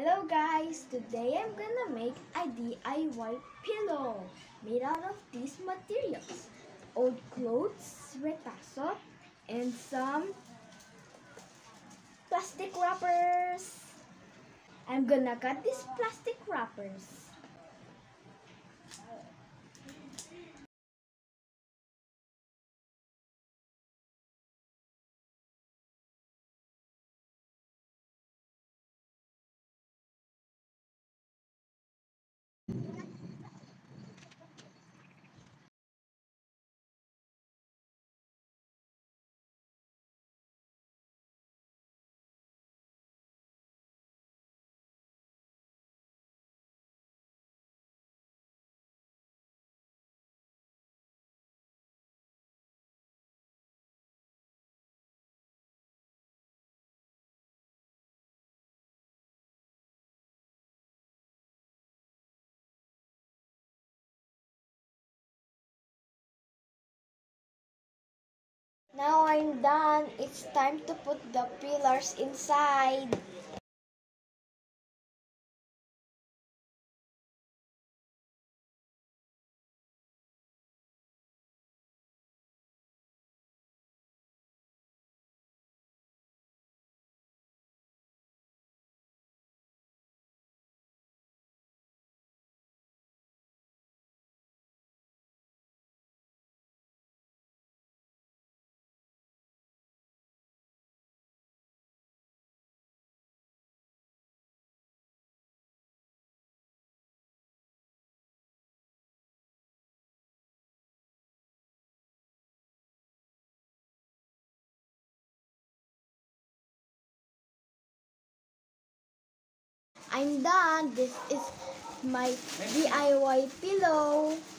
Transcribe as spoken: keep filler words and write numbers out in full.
Hello guys, today I'm gonna make a D I Y pillow made out of these materials. Old clothes, retazo, and some plastic wrappers. I'm gonna cut these plastic wrappers. Now I'm done. It's time to put the pillars inside. I'm done. This is my D I Y pillow.